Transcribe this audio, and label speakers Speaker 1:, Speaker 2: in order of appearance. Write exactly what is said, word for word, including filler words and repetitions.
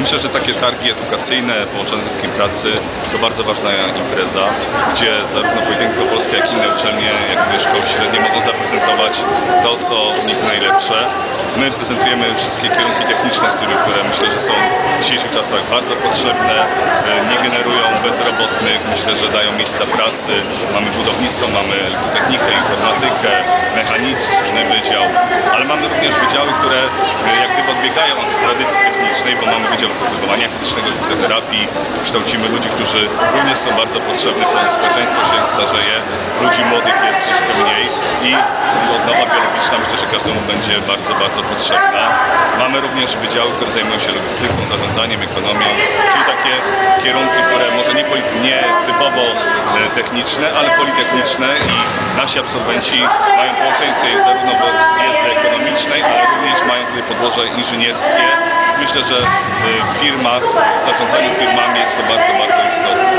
Speaker 1: myślę, że takie targi edukacyjne połączone z Związkiem Pracy to bardzo ważna impreza, gdzie zarówno Politechnika Polska, jak i inne uczelnie, jak i szkoły średnie mogą zaprezentować to, co w nich najlepsze. My prezentujemy wszystkie kierunki techniczne studiów, które myślę, że są w dzisiejszych czasach bardzo potrzebne, nie generują bezrobotnych, myślę, że dają miejsca pracy. Mamy budownictwo, mamy elektrotechnikę, informatykę, mechaniczny wydział, ale mamy również wydziały, które jak gdyby odbiegają od tradycji technicznej, bo mamy Wydział Wychowywania Fizycznego, fizjoterapii, kształcimy ludzi, którzy również są bardzo potrzebni, bo społeczeństwo się starzeje, ludzi młodych jest troszkę mniej i odnowa biologiczna myślę, że każdemu będzie bardzo, bardzo potrzebna. Mamy również wydziały, które zajmują się logistyką, zarządzaniem, ekonomią, czyli takie kierunki, które może nie, nie typowo techniczne, ale politechniczne i nasi absolwenci mają połączenie tutaj zarówno wiedzy ekonomicznej, ale również mają tutaj podłoże inżynierskie. Myślę, że w firmach, w zarządzaniu firmami jest to bardzo, bardzo istotne.